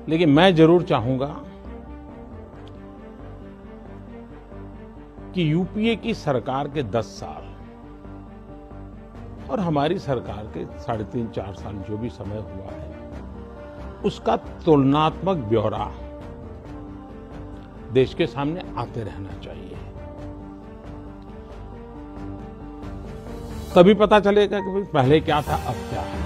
लेकिन मैं जरूर चाहूंगा कि यूपीए की सरकार के 10 साल और हमारी सरकार के 3.5-4 साल जो भी समय हुआ है, उसका तुलनात्मक ब्यौरा देश के सामने आते रहना चाहिए। तभी पता चलेगा कि भाई पहले क्या था, अब क्या है।